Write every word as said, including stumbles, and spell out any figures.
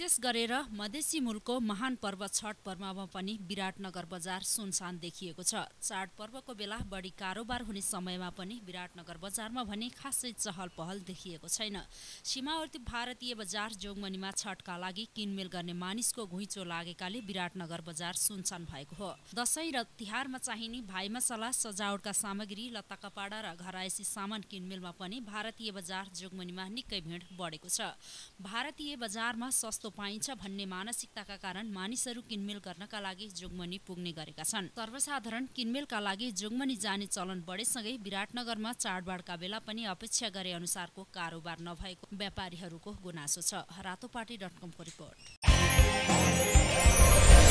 विशेष गरेर मधेसी मुलुकको महान पर्व छठ पर्वमा पनि विराटनगर बजार सुनसान देखिएको छ। चाड पर्वको बेला बढी कारोबार हुने समयमा पनि विराटनगर बजारमा भने खासै चहल पहल देखिएको छैन। सीमावर्ती भारतीय बजार जोगमनीमा छठका लागि किनमेल गर्ने मानिसको घुइँचो लागेकाले विराटनगर बजार सुनसान भएको हो। दशैं र तिहारमा चाहिने भाइ मसला, सजावटका सामग्री, लत्ता कपडा र घरायसी सामान किनमेलमा पनि भारतीय बजार जोगमनीमा निकै भिड बढेको छ। भारतीय बजारमा सस्तो पाइन्छ भन्ने मानसिकताका कारण मानिसहरू किनमेल गर्नका लागि जोगमनी पुग्ने गरेका छन्। सर्वसाधारण किनमेलका लागि जोगमनी जाने चलन बढेसँगै विराटनगरमा चाडबाडका बेला पनि अपेक्षा गरे अनुसारको कारोबार नभएको व्यापारीहरूको गुनासो छ। रातोपाटी डट कमको रिपोर्ट।